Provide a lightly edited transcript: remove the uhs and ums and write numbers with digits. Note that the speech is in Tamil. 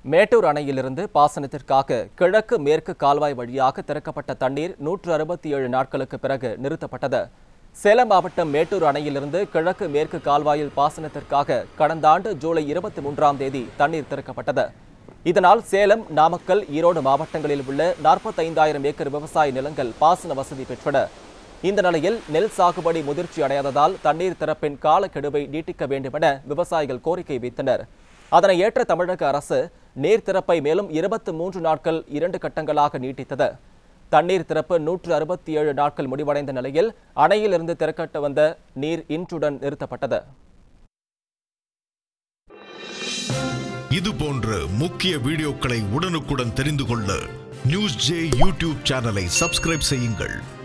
மேட்டூர் அணையிலிருந்து பாசனத்திற்காக கிழக்கு மேற்கு கால்வாய் வழியாக திறக்கப்பட்ட தண்ணீர் 167 நாட்களுக்கு பிறகு நிறுத்தப்பட்டது. சேலம் மாவட்டம் மேட்டூர் அணையிலிருந்து கிழக்கு மேற்கு கால்வாயில் பாசனத்திற்காக கடந்த ஆண்டு ஜூலை 23ஆம் தேதி தண்ணீர் திறக்கப்பட்டது. இதனால் சேலம், நாமக்கல், ஈரோடு மாவட்டங்களில் உள்ள 45,000 ஏக்கர் விவசாய நிலங்கள் பாசன வசதி பெற்றன. இந்த நிலையில் நெல் சாகுபடி முதிர்ச்சி அடையாததால் தண்ணீர் திறப்பின் காலக்கெடுவை நீட்டிக்க வேண்டுமென விவசாயிகள் கோரிக்கை வைத்தனர். அதனை ஏற்ற தமிழக அரசு நீர் திறப்பை மேலும் 23 நாட்கள் 2 கட்டங்களாக நீட்டித்தது. தண்ணீர் திறப்பு 167 நாட்கள் முடிவடைந்த நிலையில் அணையிலிருந்து திறக்கப்பட்டு வந்த நீர் இன்றுடன் நிறுத்தப்பட்டது. இது போன்ற முக்கிய வீடியோக்களை உடனுக்குடன் தெரிந்து கொள்ள நியூஸ் ஜே யூடியூப் சேனலை சப்ஸ்கிரைப் செய்யுங்கள்.